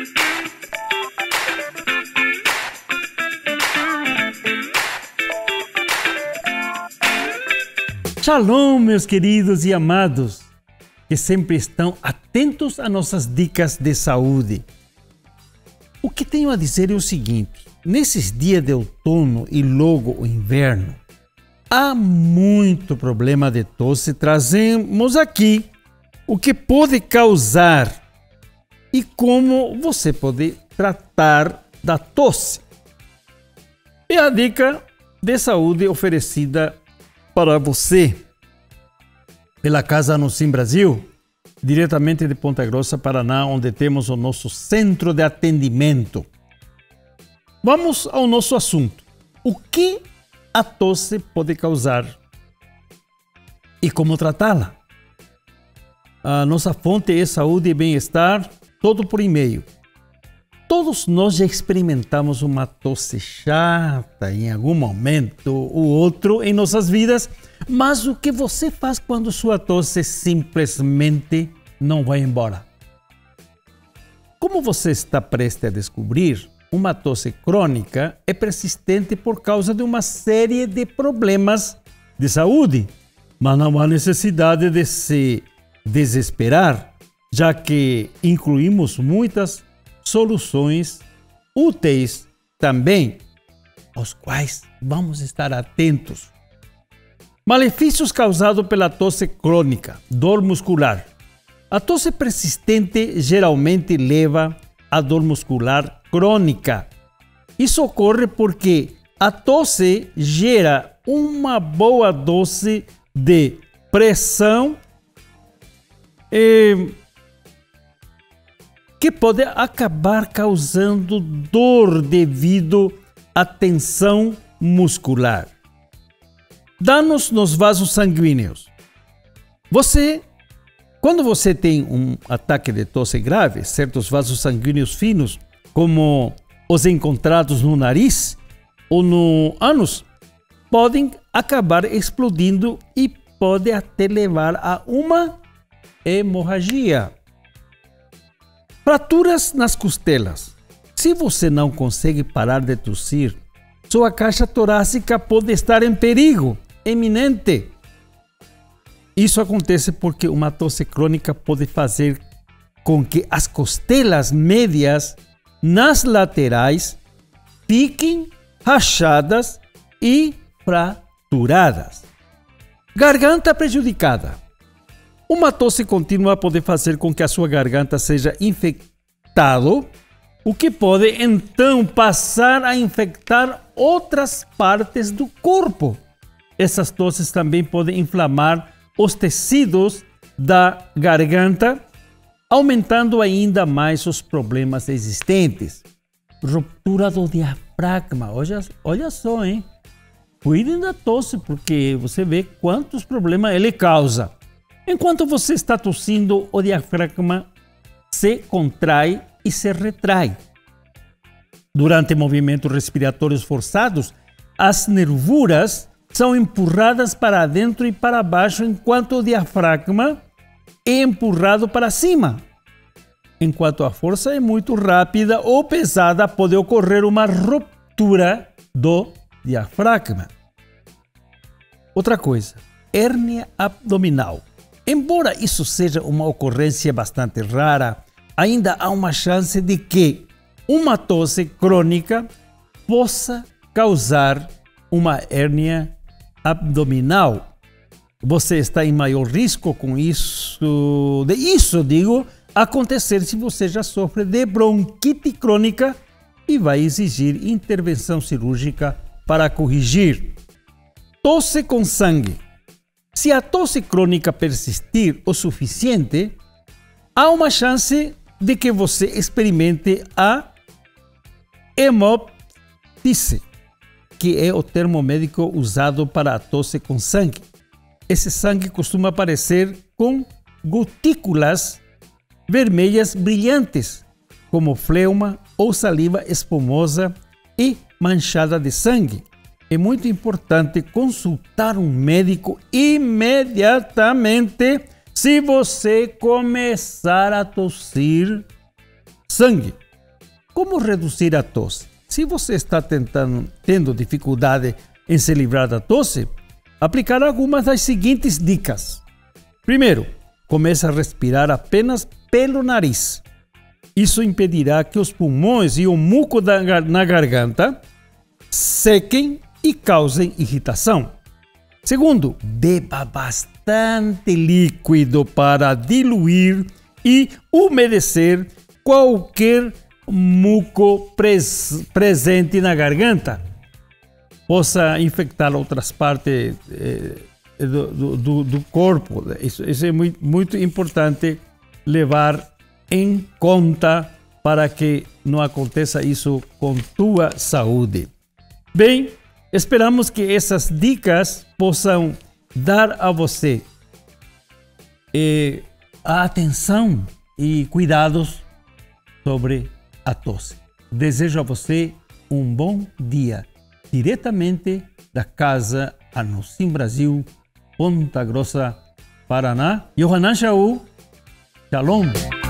Shalom, meus queridos e amados, que sempre estão atentos a nossas dicas de saúde. O que tenho a dizer é o seguinte: nesses dias de outono e logo o inverno, há muito problema de tosse. Trazemos aqui o que pode causar e como você pode tratar da tosse. É a dica de saúde oferecida para você pela Casa Anocim Brasil, diretamente de Ponta Grossa, Paraná, onde temos o nosso centro de atendimento. Vamos ao nosso assunto. O que a tosse pode causar e como tratá-la? A nossa fonte é Saúde e Bem-Estar, todo por e-mail. Todos nós já experimentamos uma tosse chata em algum momento ou outro em nossas vidas, mas o que você faz quando sua tosse simplesmente não vai embora? Como você está prestes a descobrir, uma tosse crônica é persistente por causa de uma série de problemas de saúde, mas não há necessidade de se desesperar, já que incluímos muitas soluções úteis também, aos quais vamos estar atentos. Malefícios causados pela tosse crônica, dor muscular. A tosse persistente geralmente leva a dor muscular crônica. Isso ocorre porque a tosse gera uma boa dose de pressão que pode acabar causando dor devido à tensão muscular. Danos nos vasos sanguíneos. Quando você tem um ataque de tosse grave, certos vasos sanguíneos finos, como os encontrados no nariz ou no ânus, podem acabar explodindo e pode até levar a uma hemorragia. Fraturas nas costelas. Se você não consegue parar de tossir, sua caixa torácica pode estar em perigo iminente. Isso acontece porque uma tosse crônica pode fazer com que as costelas médias nas laterais fiquem rachadas e fraturadas. Garganta prejudicada. Uma tosse contínua pode fazer com que a sua garganta seja infectada, o que pode então passar a infectar outras partes do corpo. Essas tosses também podem inflamar os tecidos da garganta, aumentando ainda mais os problemas existentes. Ruptura do diafragma. Olha só, hein? Cuidem da tosse, porque você vê quantos problemas ele causa. Enquanto você está tossindo, o diafragma se contrai e se retrai. Durante movimentos respiratórios forçados, as nervuras são empurradas para dentro e para baixo, enquanto o diafragma é empurrado para cima. Enquanto a força é muito rápida ou pesada, pode ocorrer uma ruptura do diafragma. Outra coisa, hérnia abdominal. Embora isso seja uma ocorrência bastante rara, ainda há uma chance de que uma tosse crônica possa causar uma hérnia abdominal. Você está em maior risco com isso, acontecer se você já sofre de bronquite crônica e vai exigir intervenção cirúrgica para corrigir. Tosse com sangue. Se a tosse crônica persistir o suficiente, há uma chance de que você experimente a hemoptise, que é o termo médico usado para a tosse com sangue. Esse sangue costuma aparecer com gotículas vermelhas brilhantes, como fleuma ou saliva espumosa e manchada de sangue. É muito importante consultar um médico imediatamente se você começar a tossir sangue. como reduzir a tosse? Se você está tendo dificuldade em se livrar da tosse, aplicar algumas das seguintes dicas. Primeiro, comece a respirar apenas pelo nariz. Isso impedirá que os pulmões e o muco na garganta sequem e causem irritação. Segundo, beba bastante líquido para diluir e umedecer qualquer muco presente na garganta. Possa infectar outras partes do corpo. Isso é muito importante levar em conta para que não aconteça isso com tua saúde. Bem, esperamos que essas dicas possam dar a você a atenção e cuidados sobre a tosse. Desejo a você um bom dia, diretamente da Casa Anocim Brasil, Ponta Grossa, Paraná. Yohanan Shaul, Shalom.